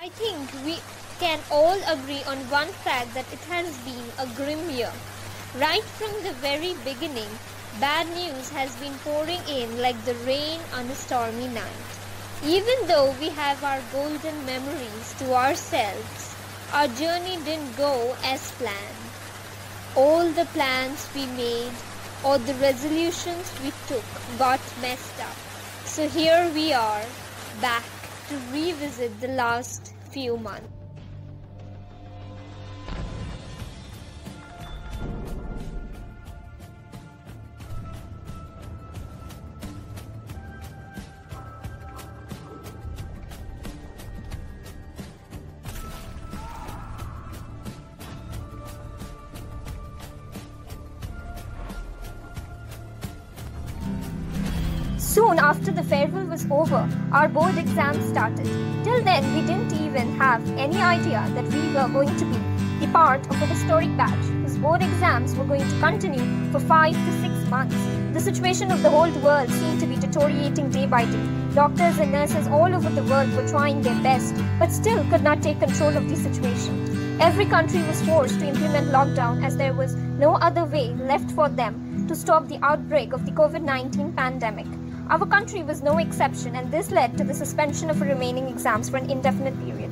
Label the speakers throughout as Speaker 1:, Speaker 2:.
Speaker 1: I think we can all agree on one fact that it has been a grim year. Right from the very beginning, bad news has been pouring in like the rain on a stormy night. Even though we have our golden memories to ourselves, our journey didn't go as planned. All the plans we made or the resolutions we took got messed up. So here we are, back to revisit the last few months.
Speaker 2: Soon after the farewell was over, our board exams started. Till then, we didn't even have any idea that we were going to be the part of a historic batch whose board exams were going to continue for 5 to 6 months. The situation of the whole world seemed to be deteriorating day by day. Doctors and nurses all over the world were trying their best, but still could not take control of the situation. Every country was forced to implement lockdown as there was no other way left for them to stop the outbreak of the COVID-19 pandemic. Our country was no exception, and this led to the suspension of remaining exams for an indefinite period.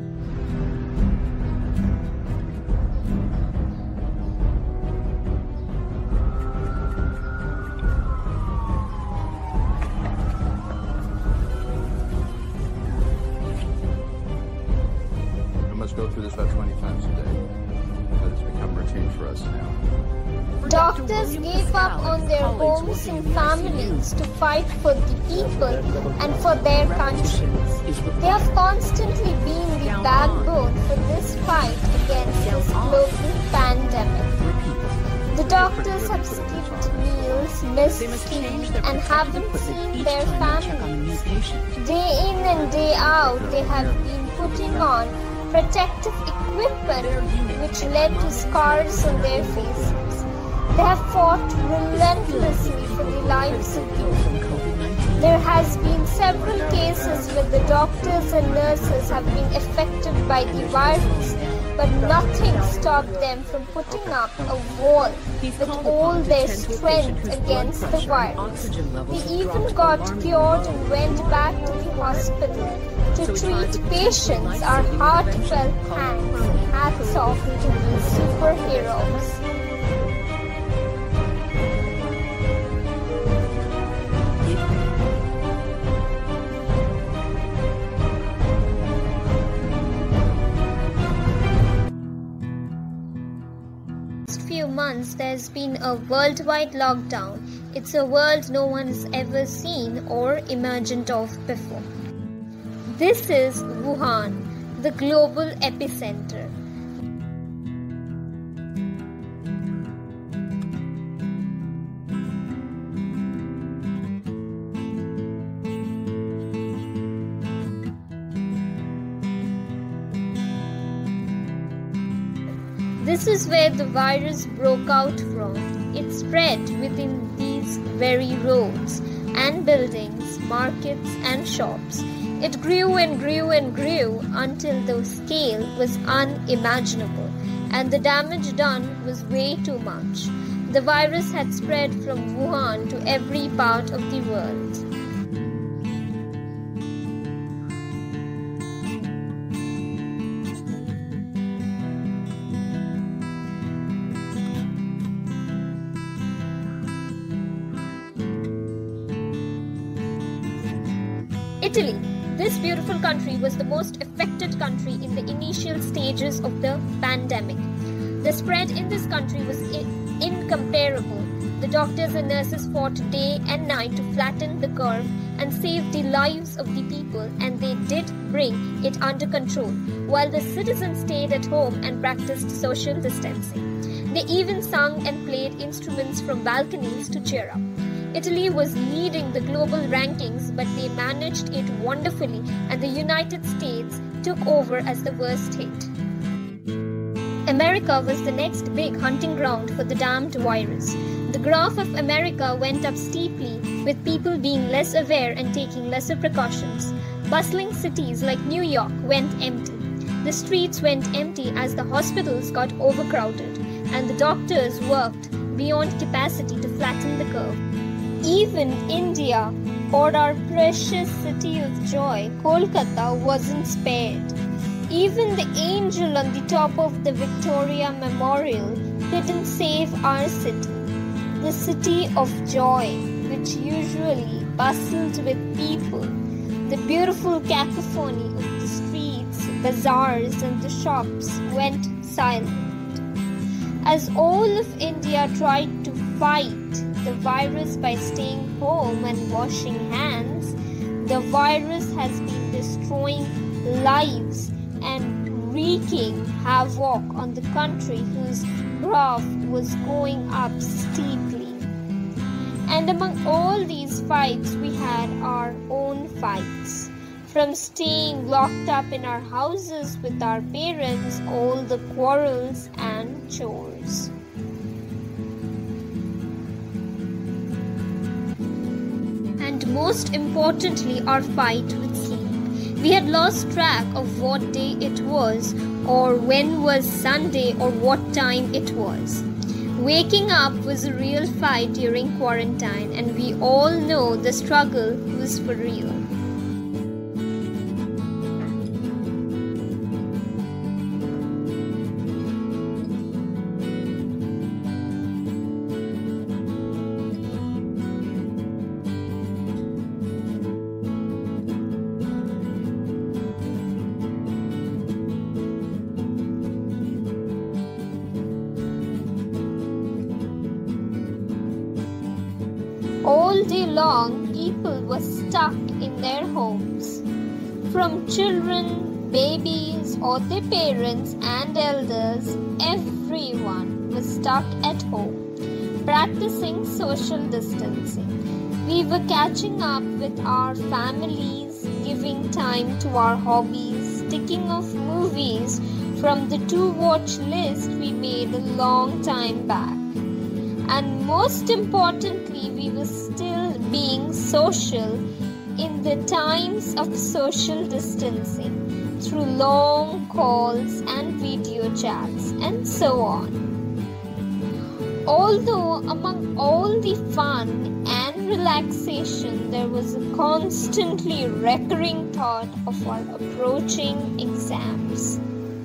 Speaker 3: We must go through this about 20 times a day. That has become routine for us now.
Speaker 1: Doctors gave up on their homes and families to fight for the people and for their countries. They have constantly been the backbone for this fight against this global pandemic. The doctors have skipped meals, missed sleep, and haven't seen their families. Day in and day out, they have been putting on protective equipment which led to scars on their faces. They have fought relentlessly for the lives of people. There has been several cases where the doctors and nurses have been affected by the virus, but nothing stopped them from putting up a wall with all their strength against the virus. They even got cured and went back to the hospital to treat patients. Our heartfelt thanks and hats off to these superheroes. Few months there's been a worldwide lockdown. It's a world no one has ever seen or imagined of before. This is Wuhan, the global epicenter. This is where the virus broke out from. It spread within these very roads and buildings, markets and shops. It grew and grew and grew until the scale was unimaginable and the damage done was way too much. The virus had spread from Wuhan to every part of the world. Italy. This beautiful country was the most affected country in the initial stages of the pandemic. The spread in this country was incomparable. The doctors and nurses fought day and night to flatten the curve and save the lives of the people, and they did bring it under control, while the citizens stayed at home and practiced social distancing. They even sung and played instruments from balconies to cheer up. Italy was leading the global rankings, but they managed it wonderfully, and the United States took over as the worst hit. America was the next big hunting ground for the damned virus. The graph of America went up steeply, with people being less aware and taking lesser precautions.
Speaker 2: Bustling cities like New York went empty. The streets went empty as the hospitals got overcrowded and the doctors worked beyond capacity to flatten the curve. Even India, or our precious city of joy, Kolkata, wasn't spared. Even the angel on the top of the Victoria Memorial couldn't save our city. The city of joy, which usually bustled with people. The beautiful cacophony of the streets, bazaars and the shops went silent. As all of India tried to fight the virus by staying home and washing hands, the virus has been destroying lives and wreaking havoc on the country whose graph was going up steeply. And among all these fights, we had our own fights. From staying locked up in our houses with our parents, all the quarrels and chores. And most importantly, our fight with sleep. We had lost track of what day it was, or when was Sunday, or what time it was. Waking up was a real fight during quarantine, and we all know the struggle was for real. All day long, people were stuck in their homes. From children, babies, or their parents and elders, everyone was stuck at home, practicing social distancing. We were catching up with our families, giving time to our hobbies, ticking off movies from the to-watch list we made a long time back. And most importantly, we were still being social in the times of social distancing through long calls and video chats and so on. Although among all the fun and relaxation, there was a constantly recurring thought of our approaching exams.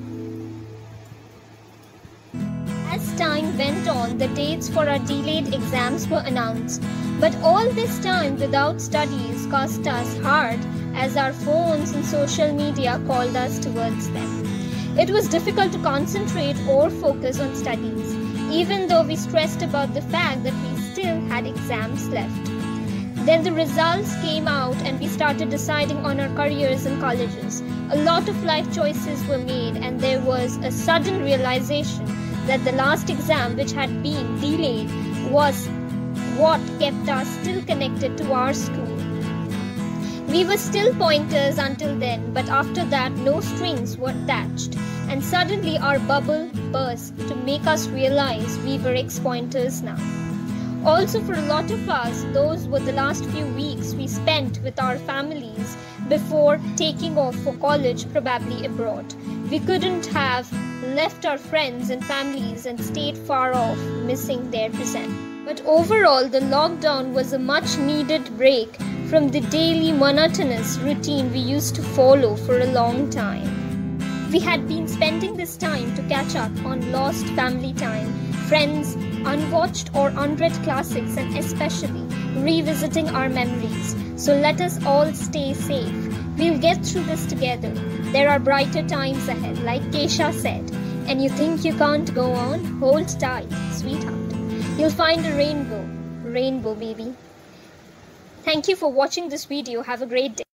Speaker 2: As time went on, the dates for our delayed exams were announced. But all this time without studies cost us hard as our phones and social media called us towards them. It was difficult to concentrate or focus on studies, even though we stressed about the fact that we still had exams left. Then the results came out and we started deciding on our careers and colleges. A lot of life choices were made and there was a sudden realization that the last exam, which had been delayed, was what kept us still connected to our school. We were still pointers until then, but after that no strings were attached, and suddenly our bubble burst to make us realize we were ex-pointers now. Also, for a lot of us, those were the last few weeks we spent with our families before taking off for college, probably abroad. We couldn't have left our friends and families and stayed far off, missing their presence. But overall, the lockdown was a much needed break from the daily monotonous routine we used to follow for a long time. We had been spending this time to catch up on lost family time, friends, unwatched or unread classics, and especially revisiting our memories. So let us all stay safe. We'll get through this together. There are brighter times ahead, like Kesha said. And you think you can't go on? Hold tight, sweetheart. You'll find a rainbow. Rainbow, baby. Thank you for watching this video. Have a great day.